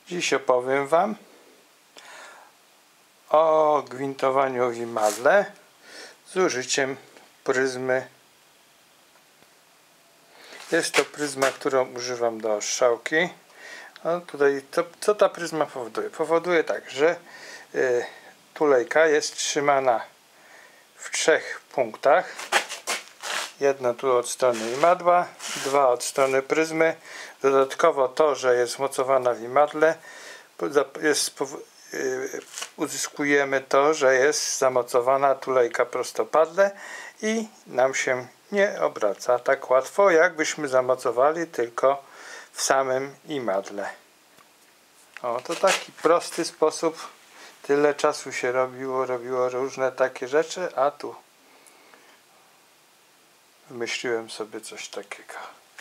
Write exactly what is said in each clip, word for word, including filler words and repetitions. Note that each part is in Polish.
Dziś opowiem Wam o gwintowaniu w imadle z użyciem pryzmy. Jest to pryzma, którą używam do strzałki. No tutaj to, co ta pryzma powoduje? Powoduje tak, że y, tulejka jest trzymana w trzech punktach. Jedno tu od strony imadła, dwa od strony pryzmy. Dodatkowo to, że jest mocowana w imadle, jest, yy, uzyskujemy to, że jest zamocowana tulejka prostopadle i nam się nie obraca tak łatwo, jakbyśmy zamocowali tylko w samym imadle. O, to taki prosty sposób. Tyle czasu się robiło, robiło różne takie rzeczy, a tu wymyśliłem sobie coś takiego.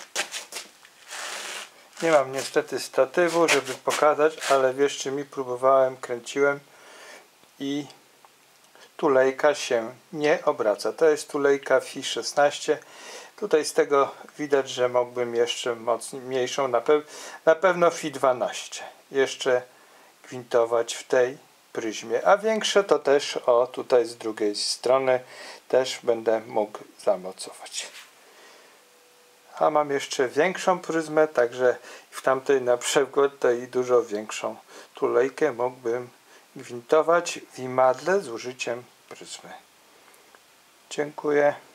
Nie mam niestety statywu, żeby pokazać, ale wierzcie mi, próbowałem, kręciłem i tulejka się nie obraca. To jest tulejka F I szesnaście. Tutaj z tego widać, że mógłbym jeszcze mocniejszą, na, pe na pewno F I dwanaście jeszcze gwintować w tej pryzmie, a większe to też o tutaj z drugiej strony też będę mógł zamocować. A mam jeszcze większą pryzmę, także w tamtej na przykład tej dużo większą tulejkę mógłbym gwintować w imadle z użyciem pryzmy. Dziękuję.